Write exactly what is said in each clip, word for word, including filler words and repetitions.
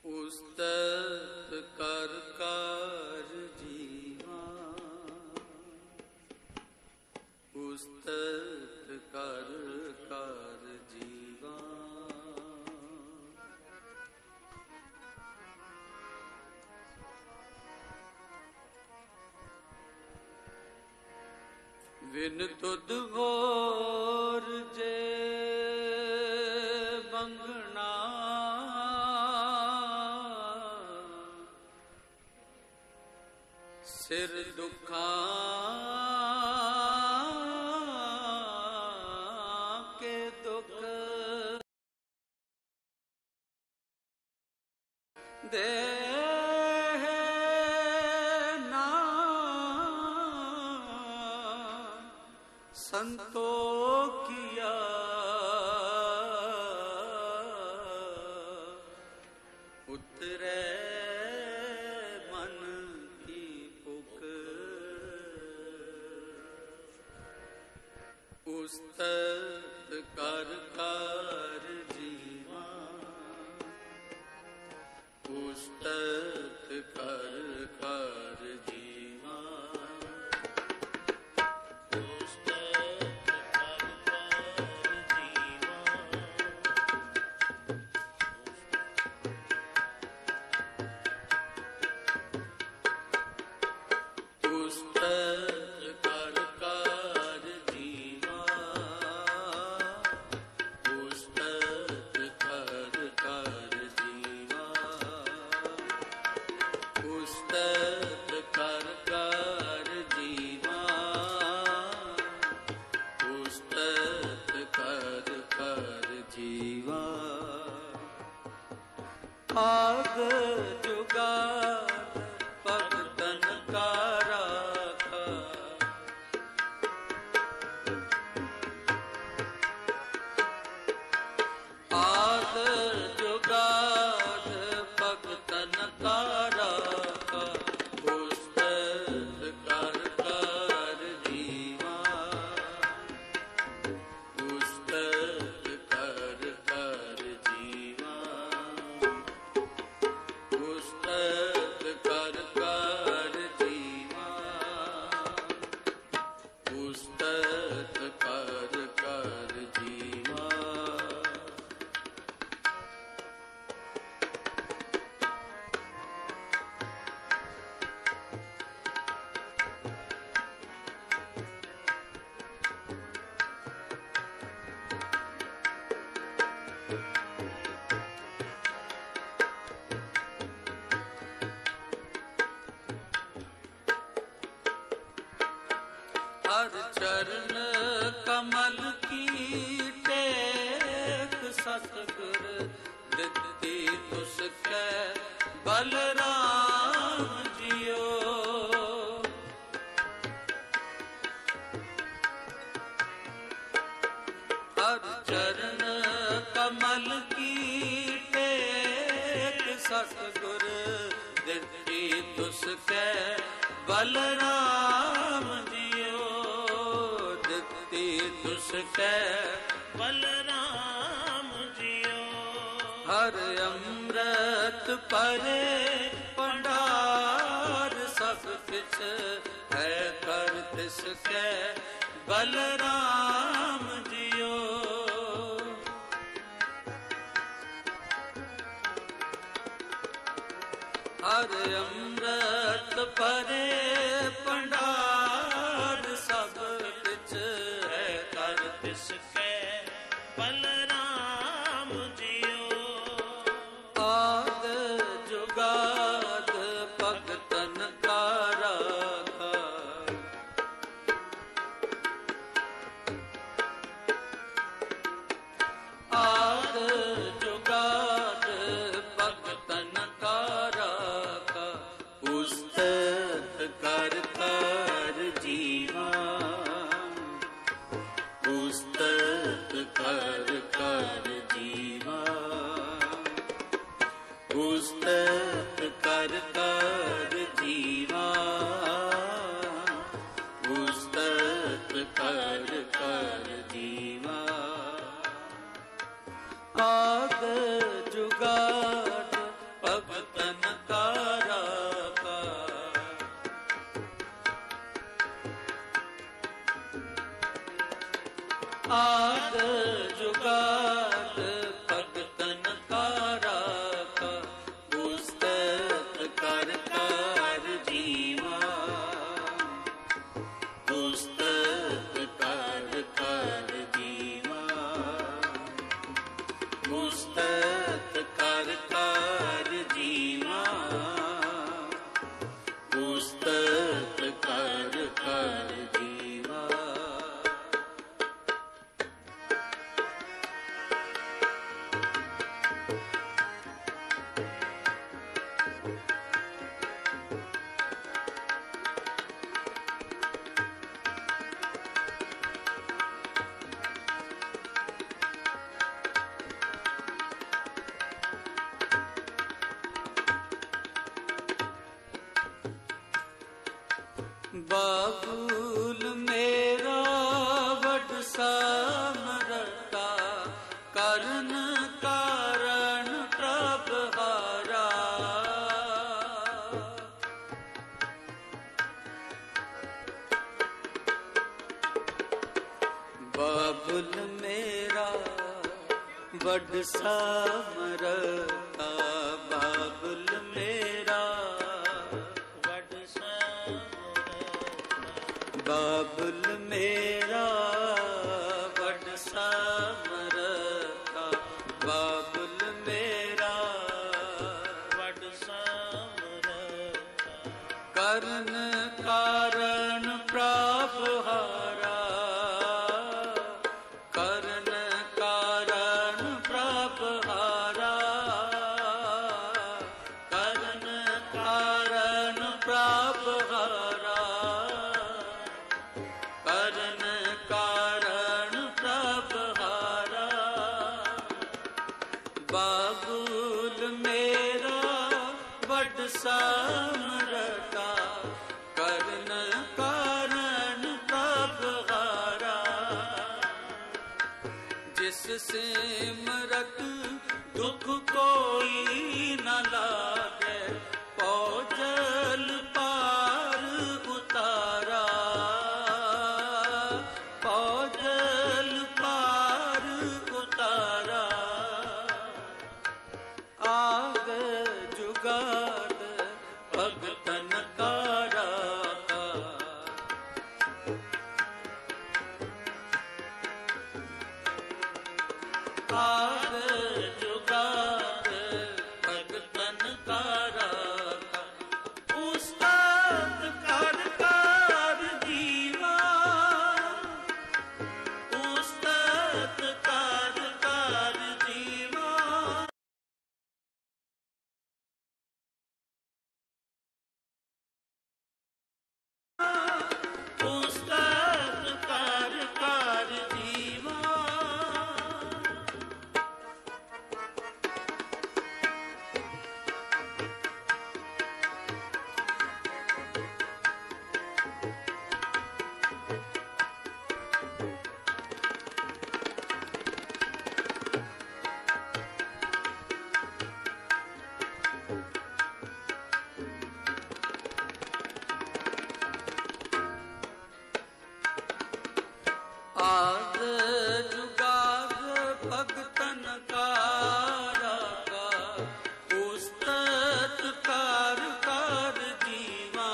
ਉਸਤਤ ਕਰ ਕਰ ਜੀਵਾ, ਉਸਤਤ ਕਰ ਕਰ ਜੀਵਾ। ਵਿਨ ਤੁਧ ਹੋਰ ਜੇ ਬੰਗਣਾ, ਸਿਰ ਦੁਖਾਂ ਕੇ ਦੁਖ ਦੇ ਸੰਤੋਖਿਆ। ਉਤਰੈ ਮਨ ਕੀ ਭੁਖ, ਉਸਤਤ ਕਰ ਕਰ ਜੀਵਾ, ਉਸਤਤ ਕਰ ਕਰ ਜੀਵਾ। ਆਗ ਜੁਗਾਦ ਭਗਤਨ ਕਾ ਰਾਖਾ, ਆਗ ਜੁਗਾਦ ਭਗਤਨ ਕਾ ਰਾਖਾ। ਉਸਤਤ ਕਰ ਕਰ ਜੀਵਾ, ਉਸਤਤ ਕਰ ਕਰ ਜੀਵਾ, ਉਸਤਤ ਕਰ ਕਰ ਜੀਵਾ, ਉਸਤਤ ਕਰ ਕਰ ਜੀਵਾ। ਹਰ ਚਰਨ ਕਮਲ ਕੀ ਟੇਕ, ਸਤਿਗੁਰ ਦਿੱਤੀ ਤੁਸ ਕੈ ਬਲਰਾਮ ਜੀਓ। ਹਰ ਚਰਨ ਕਮਲ ਕੀ ਟੇਕ, ਸਤਿਗੁਰ ਦਿੱਤੀ ਤੁਸ ਕੈ ਬਲਰਾਮ ਜੀਓ। ਤੁਸ ਕੈ ਬਲਰਾਮ ਜੀਓ। ਹਰ ਅੰਮ੍ਰਿਤ ਪਰੇ ਭੰਡਾਰ, ਸਭ ਕਿਛ ਹੈ ਕਰ ਤਿਸ ਕੈ ਬਲਰਾਮ ਜੀਓ। ਹਰ ਅੰਮ੍ਰਿਤ ਪਰੇ ਭੰਡਾਰ, ਸਭ ਕਿਛ ਹੈ ਕਰ ਤਿਸ ਕੈ ਬਲਰਾਮ ਜੀਓ। ਆਦ ਜੁਗਾਦ ਭਗਤਨ ਕਾ ਰਾਖਾ, ਆਦ ਜੁਗਾਦ ਭਗਤਨ ਕਾ ਰਾਖਾ। ਉਸਤਤ ਕਰ ਕਰ ਜੀਵਾ, ਉਸਤਤ ਕਰ ਕਰ ਜੀਵਾ, ਉਸਤਤ ਕਰ ਕਰ ਜੀਵਾ, ਉਸਤਤ ਕਰ ਕਰ ਜੀਵਾ। ਆਦ ਜੁਗਾਦ बाबूल मेरा वड समरता करन कारण प्रभ हारा। बाबुल मेरा वड समरता बाबुल मेरा वड समरता बाबुल मेरा वड समरता बाबुल मेरा वड समरता करन कारण प्रभ हारा। करन कारण प्रभ हारा करन कारण प्रभ हारा करन कारण प्रभ हारा। बाबुल मेरा वड समरता करन कारण प्रभ हारा। जिस सिमरत दुख कोई न लागे पौजल पार उतारा। पौजल पार उतारा आग जुगाद भगतन तारा का। आग जुगाद भगतन तारा का उस्ताद कर कर जीवा। उस्ताद कर कर जीवा। उस्ताद कर कर जीवा। आद जुगाद भगतन कारा का उस्तत कार कार जीवा।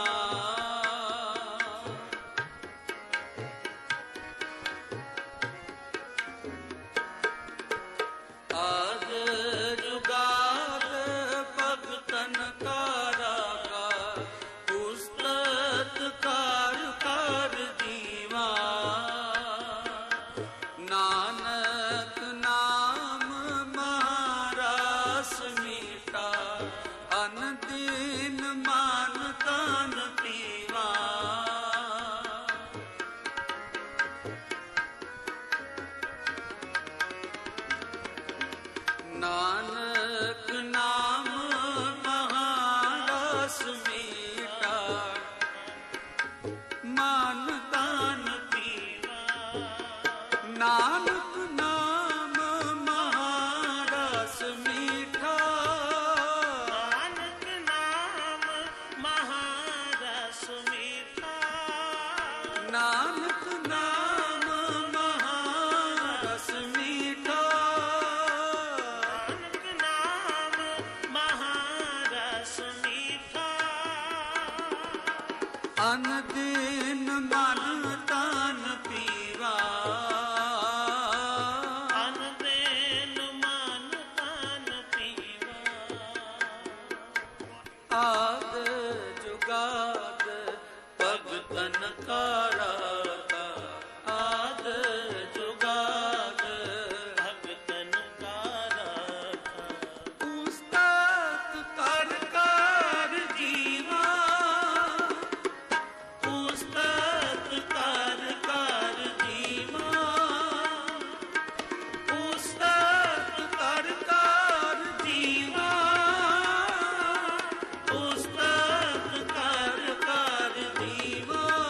आद जुगाद भगतन कारा का उस्तत कार कार जीवा। नानक नाम महारास मीठा अन दीन मान तन पीवा। नानक नाम महारास मीठा मान तन पीवा। नानक नाम महारस मीठा। नानक नाम महारस मीठा। नानक नाम महारस मीठा। नानक नाम महारस मीठा। अन दिन मन तन पीवा। अन दिन मन तन पीवा। आद जुगाद भगतन कारा का। आद जुगाद भगतन कारा का उस्ताद कर कर जीवा। उस्ताद कर कर जीवा। उस्ताद कर कर जीवा। उस्ताद कर कर जीवा।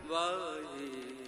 ਵਾਹਿਗੁਰੂ।